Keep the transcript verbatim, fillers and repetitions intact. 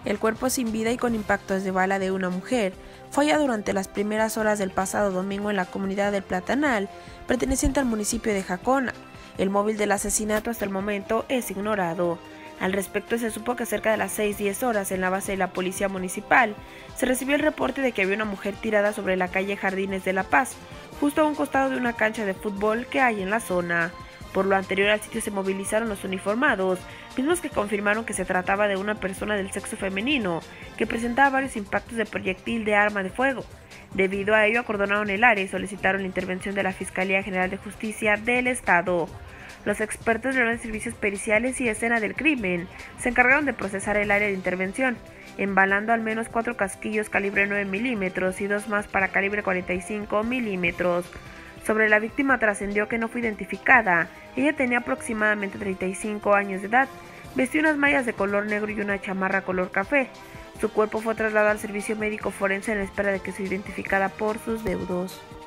El cuerpo sin vida y con impactos de bala de una mujer fue hallado durante las primeras horas del pasado domingo en la comunidad del Platanal, perteneciente al municipio de Jacona. El móvil del asesinato hasta el momento es ignorado. Al respecto, se supo que cerca de las seis diez horas en la base de la policía municipal se recibió el reporte de que había una mujer tirada sobre la calle Jardines de La Paz, justo a un costado de una cancha de fútbol que hay en la zona. Por lo anterior, al sitio se movilizaron los uniformados, mismos que confirmaron que se trataba de una persona del sexo femenino, que presentaba varios impactos de proyectil de arma de fuego. Debido a ello, acordonaron el área y solicitaron la intervención de la Fiscalía General de Justicia del Estado. Los expertos de los servicios periciales y escena del crimen se encargaron de procesar el área de intervención, embalando al menos cuatro casquillos calibre nueve milímetros y dos más para calibre cuarenta y cinco milímetros. Sobre la víctima trascendió que no fue identificada. Ella tenía aproximadamente treinta y cinco años de edad, vestía unas mallas de color negro y una chamarra color café. Su cuerpo fue trasladado al servicio médico forense en la espera de que sea identificada por sus deudos.